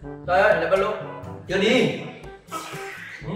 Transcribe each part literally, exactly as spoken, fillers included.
Trời ơi, lại luôn. Chưa đi. Ừ.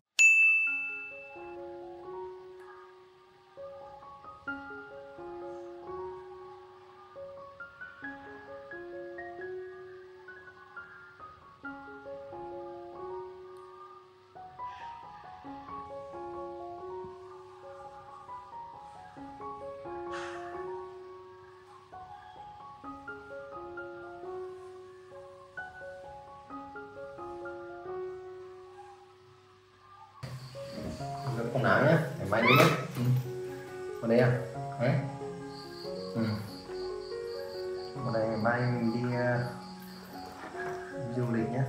Con nào nhé, ngày mai đi nhé. Ừ. Con đây à? Đấy. Ừ. Con đây ngày mai mình đi uh, du lịch nhé.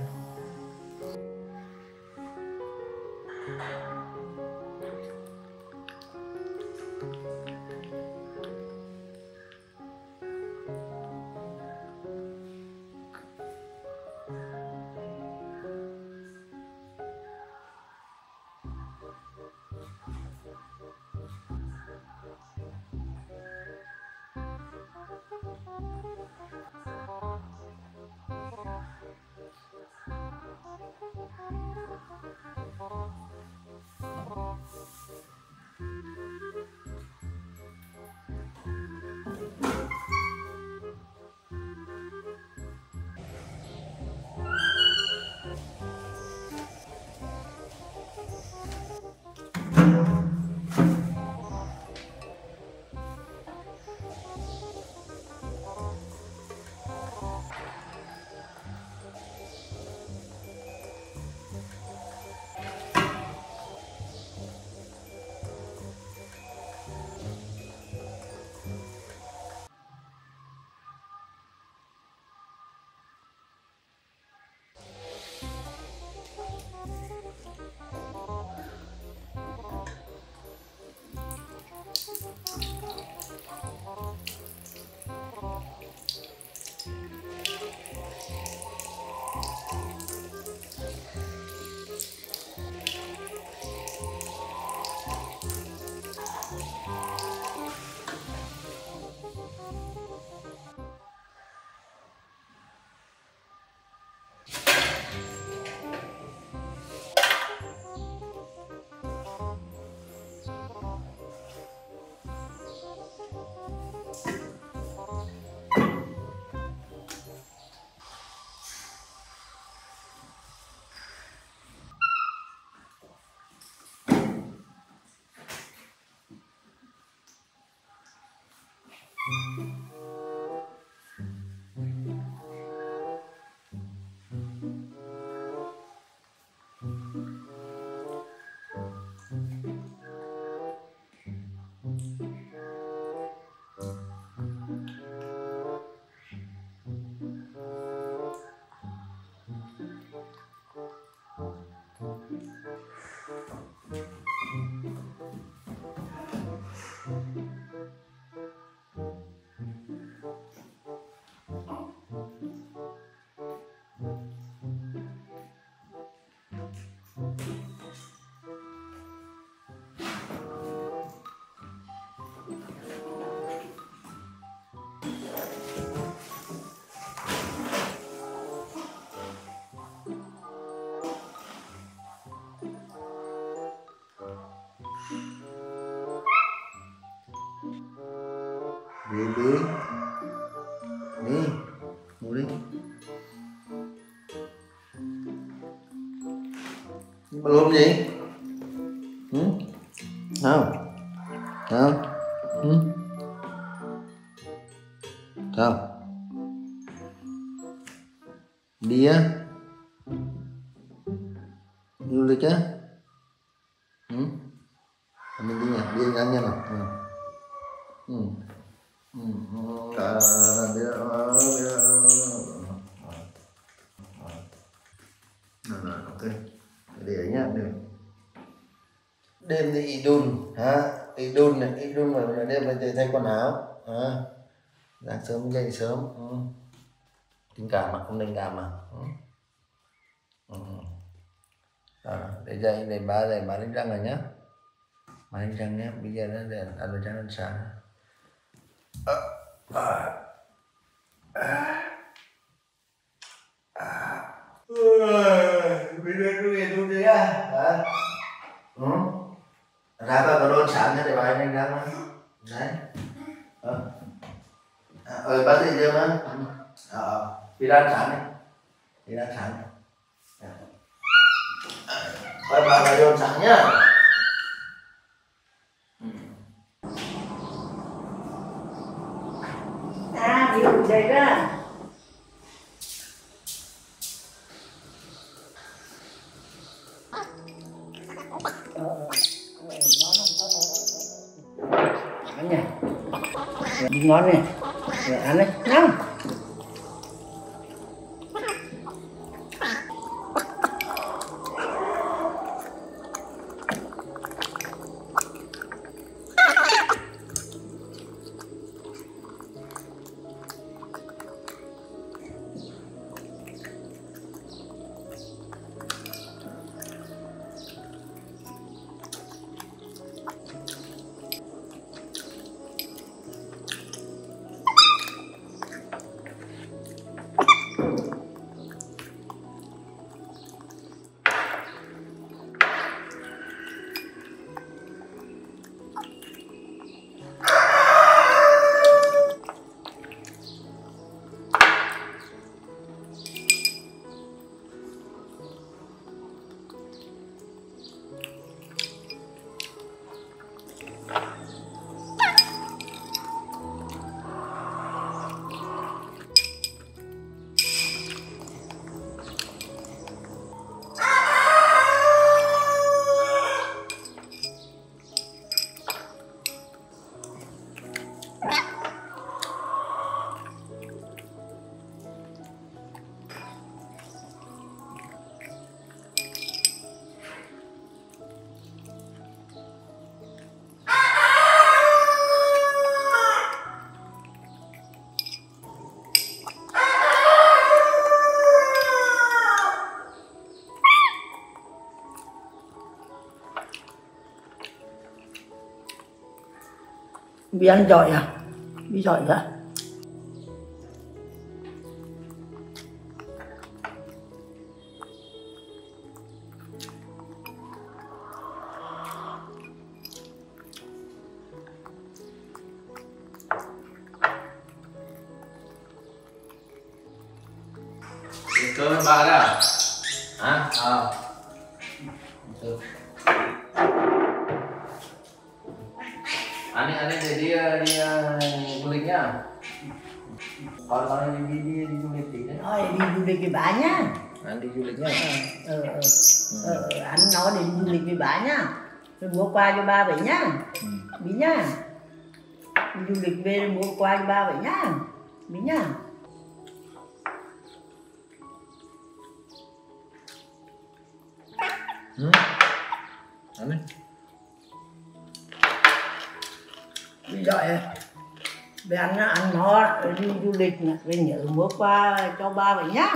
Đi đi. Đi. Ngủ đi. Bà lùm gì? Ừ? Sao? Sao? Ừ? Sao? Đi á? Du lịch á? Ừ? Mình đi nhỉ? Đi ăn nha nào. Ừ. Ừ. Ừ. À, đi, à, đi, à. Rồi, rồi, ok. Để ấy nhá, đêm. Đêm thì Idun hả? Idun này, Idun mà đêm phải thay quần áo hả? Sáng sớm dậy sớm. Ừ. Tình cảm mà không tình cảm mà. Ừ. Ừ. À, để dậy để ba dậy ba đánh răng rồi nhá. Ba đánh răng nhá. Bây giờ nó để ăn đồ trắng ăn sáng. À, à, à, à. Bị đưa đuôi đuôi đi á hả? Ừ. Ra ba cái đôn sẵn để bài này ra mà. Đấy. Ờ. Ờ bác sĩ chưa mà. Ờ. Đi ra sẵn đi. Đi ra sẵn. Bài ba cái đôn sẵn nhá. À, điều đây đó. Ăn nha. Đi ngon nè. Rồi ăn đấy. Ngon. Bị ăn giỏi à? Bị giỏi à? Cơm với ba đấy à? Hả? Ờ. Ừ. Anh đi, anh đi để đi đi uh, du lịch nhá. Con con đi đi đi, đi du lịch tí đấy. Thôi đi du lịch với bà nhá. Anh đi du lịch nhá. Ờ ờ ờ, ờ anh nói đi du lịch với bà nhá. Rồi mua quà cho ba vậy nhá. Ừ. Bí nhá. Đi du lịch về rồi mua quà cho ba vậy nhá. Bí nhá. Ừ. Ăn đi. Bí giỏi à? Bé ăn ăn nó đi du lịch nè, về nhớ mua quà cho ba vậy nhá.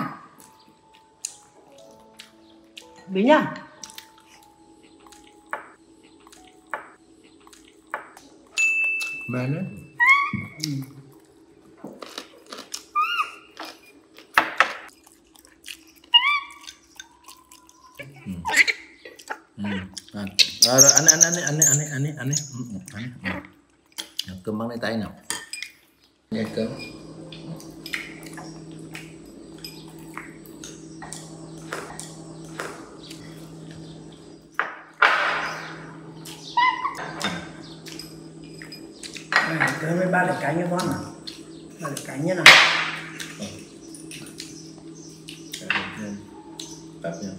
Bí nhá. Mềm đấy. Ừ. Ừ. Ừ. À, rồi anh anh anh anh anh anh anh anh anh anh cơm bằng lấy tay nào. Nhai cơm. Cơm với ba để cánh cho con nào. Ba để cánh như nào. Bắp nha.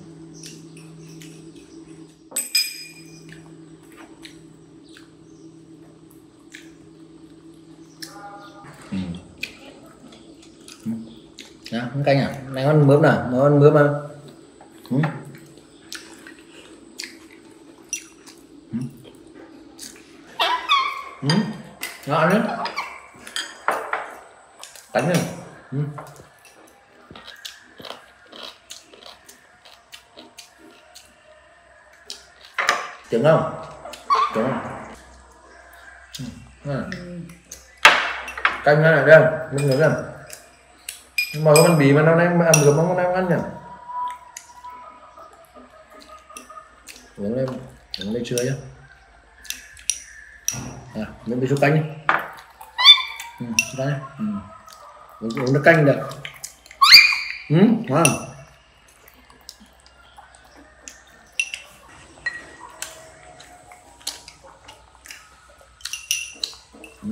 Ừ. Đó, không canh à? Này con bướm nào, nó con bướm mà. Ừ. Ừ. Ừ. Ngon đấy. Cánh này. Ừ. Trứng không? Trứng không? Ừ. Canh này đây, mình nhớ rằng nhưng mà con bị mà nó đang ăn được mà nó đang ăn nhỉ? uống lên uống lên sữa nhá. À, miếng cái súp canh đi. Ừ, đây. Ừ. Uống, uống nước canh được. Ừ, ngon. Ừ.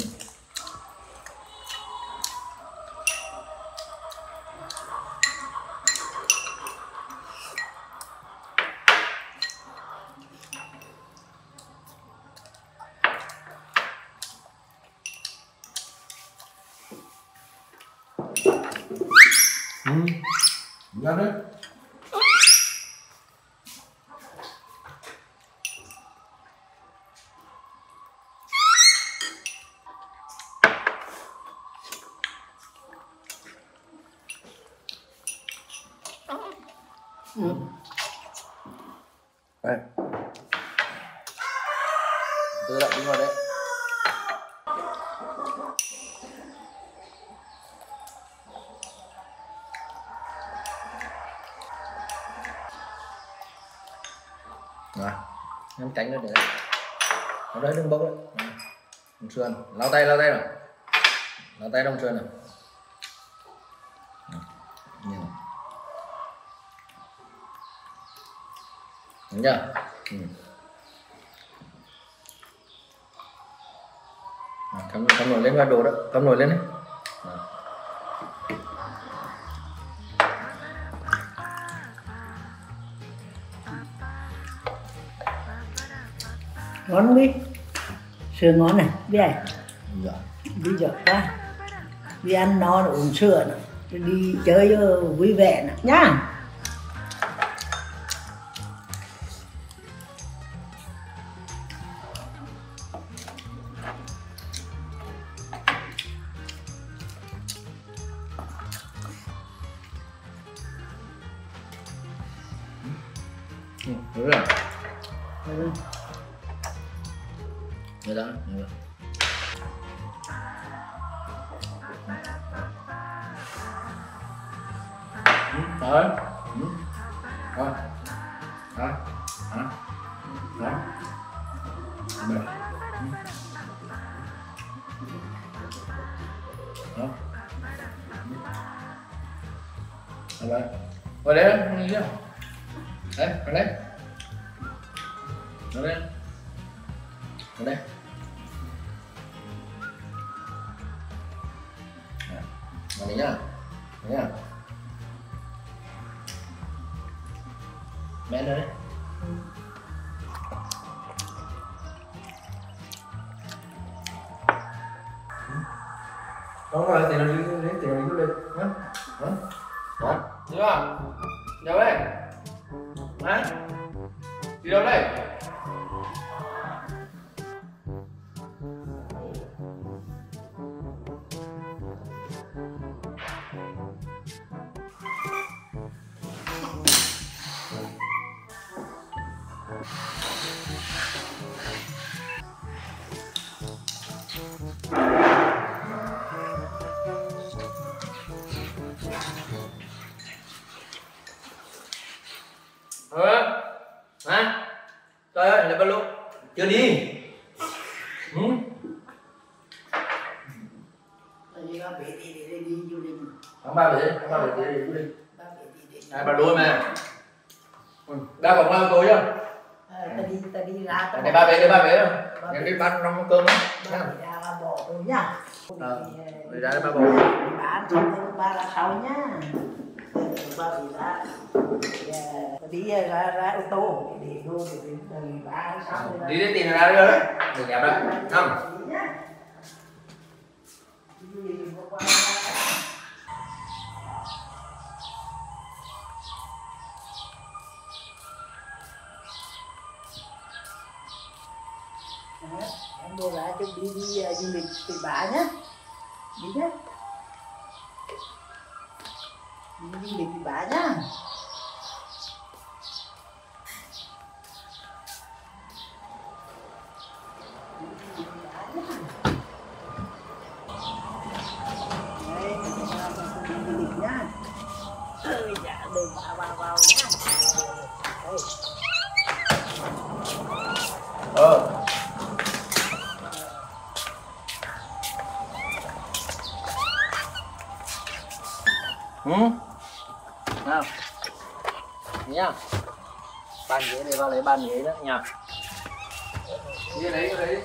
Ừ. Ngon đấy. Ừ. Đây. Tự động đi vào đấy. Rồi, em tránh nó để đây. Ở đây đừng bốc đấy. Đồng Xuân, lau tay, lau tay rồi. Lau tay Đồng Xuân rồi. Nhìn. Đúng chưa? Ừ. À, cắm, cắm nổi lên vào đồ đó, cắm nổi lên đấy. À. Ngon không đi? Sữa ngon này, đi này. Dạ. Đi giỏi quá. Đi ăn no uống sữa nữa. Đi chơi cho vui vẻ nữa nhá. Ừ, đúng rồi. Ừ. Được đó, được rồi. Ừ, rồi. Ừ. Rồi. Đó. Đó. Đó. Được. Ừ. Đó. Rồi đây. Rồi đấy, đây, đây. Đấy, ở đây. Ở đây. Ở đây. Vào đây nhá. Đấy nhá. Mẹ đây. Đúng rồi, thì nó đi đến thì nó đi lên. Đó. Đó. Đó. Chưa? Đâu đây? Hả? Đi đâu đây? Ờ, hả? Trời ơi, là bao lâu? Chưa đi. Ừ. Đi ba bể đi để đi du lịch. Tháng ba bể, tháng ba bể đi du lịch. Ba bể đi để. À, bà đuôi mà. Ừ. Ba còn bao tối chưa? Ta đi ta đi ra ta. Này ba bể, đây ba bể rồi. Nhắn đi bắt trong cơm á. Ba bể ra ba bỏ rồi nhá. Ờ, đi ra đây ba bỏ. Đi bán xong rồi ba ra sau nhá. Ba bể ra. Đi ra ra ô tô để vô để đi ba sau rồi. Đi đến tiền ra đây đấy. Đừng nhầm đó. Không. Em đưa ra cho đi đi uh, du lịch Tây Bá nhé, đi nhé, đi du lịch Tây Bá nhá. Đấy, đi du lịch nhá. Ơi dạ, đừng vào vào vào nhá. Đây. Ờ. Ừ. Nào. Nha. Bàn ghế này vào lấy bàn ghế đó nha. Đi đấy, đi đấy.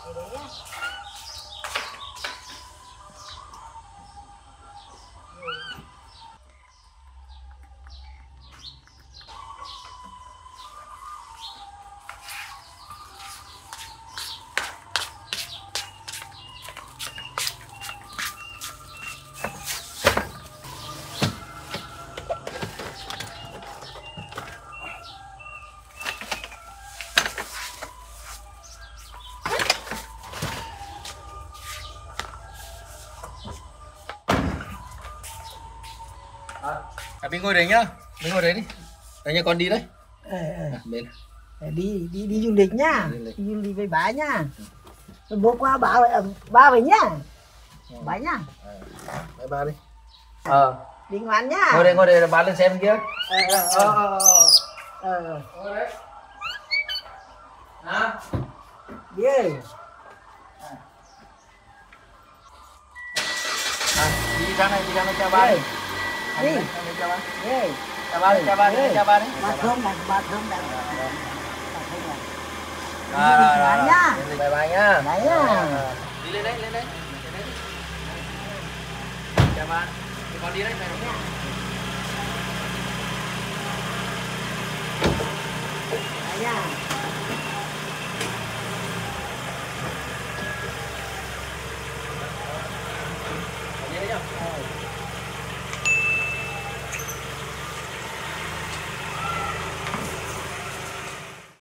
À, mình ngồi đấy nhá, mình ngồi đấy đi. Đấy nha, con đi đấy. Ờ, ờ. À, bên. đi đi đi du lịch nhá, Đi du lịch. đi du lịch với bà nhá. Rồi bố qua bà ba về nhá, bà nhá, Bye ba đi. Ờ. đi ngoan nhá. Ngồi đây, ngồi đây là bán lên xem kia. Ờ ờ ờ ờ ờ. Ngồi đấy. Hả? Đi ơi. À, đi ra này, đi ra này chào ba đi. Đi. Đi chào ba. Đi. Chào ba đi, chào ba đi, chào ba đi. Bà thơm này, bà thơm này. À, rồi, rồi, rồi. Nhá. Bye bye nhá. Đấy nhá. Đi lên đấy, lên đấy. Lên đấy. Chào ba. Thì con đi đấy, này đúng không? Đấy nhá.